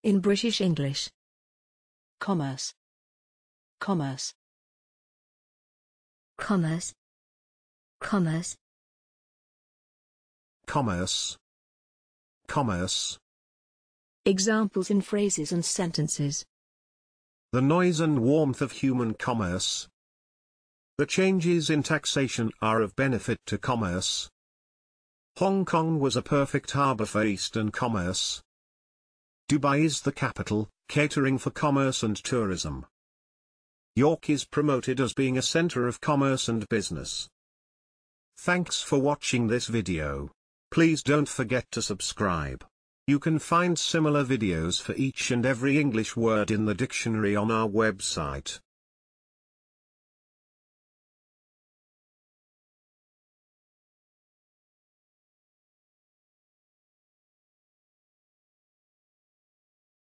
In British English. Commerce. Commerce. Commerce. Commerce. Commerce. Commerce. Examples in phrases and sentences. The noise and warmth of human commerce. The changes in taxation are of benefit to commerce. Hong Kong was a perfect harbour for Eastern commerce. Dubai is the capital, catering for commerce and tourism. York is promoted as being a centre of commerce and business. Thanks for watching this video. Please don't forget to subscribe. You can find similar videos for each and every English word in the dictionary on our website.